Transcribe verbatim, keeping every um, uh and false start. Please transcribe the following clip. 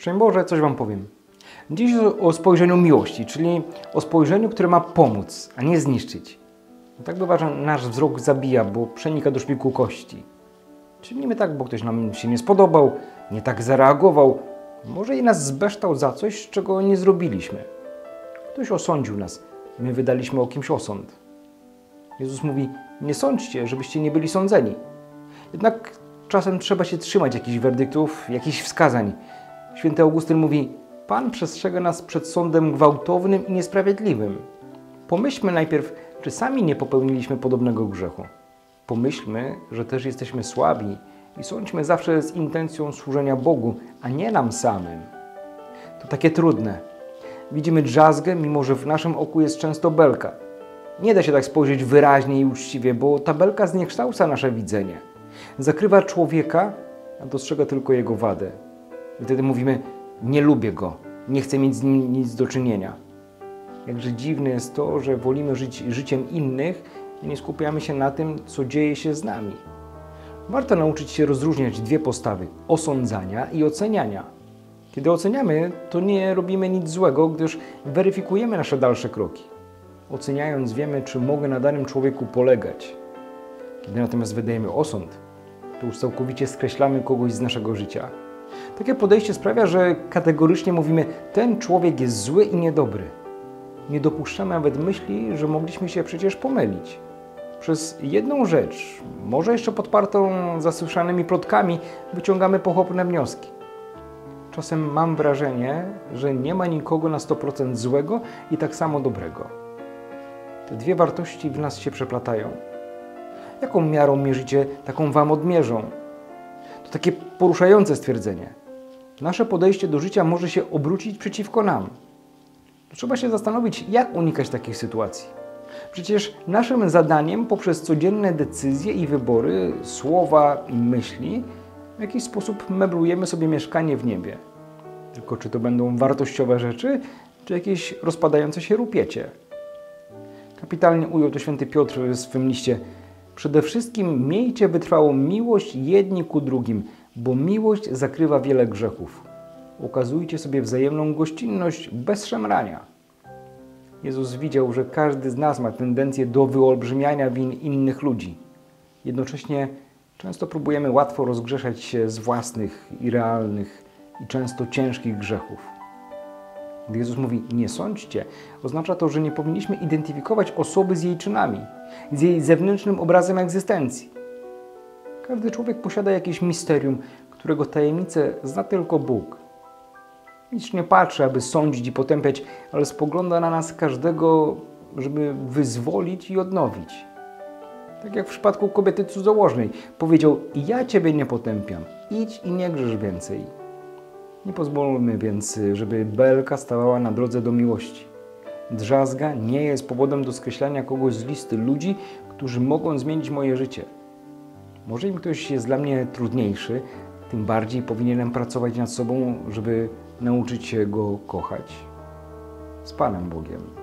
Szczęść Boże, coś Wam powiem. Dziś o spojrzeniu miłości, czyli o spojrzeniu, które ma pomóc, a nie zniszczyć. No tak bywa, że nasz wzrok zabija, bo przenika do szpiku kości. Czynimy tak, bo ktoś nam się nie spodobał, nie tak zareagował, może i nas zbeształ za coś, czego nie zrobiliśmy. Ktoś osądził nas, my wydaliśmy o kimś osąd. Jezus mówi, nie sądźcie, żebyście nie byli sądzeni. Jednak czasem trzeba się trzymać jakichś werdyktów, jakichś wskazań. Święty Augustyn mówi, Pan przestrzega nas przed sądem gwałtownym i niesprawiedliwym. Pomyślmy najpierw, czy sami nie popełniliśmy podobnego grzechu. Pomyślmy, że też jesteśmy słabi i sądźmy zawsze z intencją służenia Bogu, a nie nam samym. To takie trudne. Widzimy drzazgę, mimo że w naszym oku jest często belka. Nie da się tak spojrzeć wyraźnie i uczciwie, bo ta belka zniekształca nasze widzenie. Zakrywa człowieka, a dostrzega tylko jego wadę. I wtedy mówimy, nie lubię go, nie chcę mieć z nim nic do czynienia. Jakże dziwne jest to, że wolimy żyć życiem innych i nie skupiamy się na tym, co dzieje się z nami. Warto nauczyć się rozróżniać dwie postawy, osądzania i oceniania. Kiedy oceniamy, to nie robimy nic złego, gdyż weryfikujemy nasze dalsze kroki. Oceniając wiemy, czy mogę na danym człowieku polegać. Kiedy natomiast wydajemy osąd, to już całkowicie skreślamy kogoś z naszego życia. Takie podejście sprawia, że kategorycznie mówimy, ten człowiek jest zły i niedobry. Nie dopuszczamy nawet myśli, że mogliśmy się przecież pomylić. Przez jedną rzecz, może jeszcze podpartą zasłyszanymi plotkami, wyciągamy pochopne wnioski. Czasem mam wrażenie, że nie ma nikogo na sto procent złego i tak samo dobrego. Te dwie wartości w nas się przeplatają. Jaką miarą mierzycie, taką Wam odmierzą? To takie poruszające stwierdzenie. Nasze podejście do życia może się obrócić przeciwko nam. Trzeba się zastanowić, jak unikać takich sytuacji. Przecież naszym zadaniem poprzez codzienne decyzje i wybory, słowa i myśli w jakiś sposób meblujemy sobie mieszkanie w niebie. Tylko czy to będą wartościowe rzeczy, czy jakieś rozpadające się rupiecie? Kapitalnie ujął to święty Piotr w swym liście. Przede wszystkim miejcie wytrwałą miłość jedni ku drugim, bo miłość zakrywa wiele grzechów. Okazujcie sobie wzajemną gościnność bez szemrania. Jezus widział, że każdy z nas ma tendencję do wyolbrzymiania win innych ludzi. Jednocześnie często próbujemy łatwo rozgrzeszać się z własnych, irrealnych i często ciężkich grzechów. Gdy Jezus mówi, nie sądźcie, oznacza to, że nie powinniśmy identyfikować osoby z jej czynami, z jej zewnętrznym obrazem egzystencji. Każdy człowiek posiada jakieś misterium, którego tajemnicę zna tylko Bóg. Nic nie patrzy, aby sądzić i potępiać, ale spogląda na nas każdego, żeby wyzwolić i odnowić. Tak jak w przypadku kobiety cudzołożnej. Powiedział, ja Ciebie nie potępiam, idź i nie grzesz więcej. Nie pozwólmy więc, żeby belka stawała na drodze do miłości. Drzazga nie jest powodem do skreślania kogoś z listy ludzi, którzy mogą zmienić moje życie. Może im ktoś jest dla mnie trudniejszy, tym bardziej powinienem pracować nad sobą, żeby nauczyć się go kochać. Z Panem Bogiem.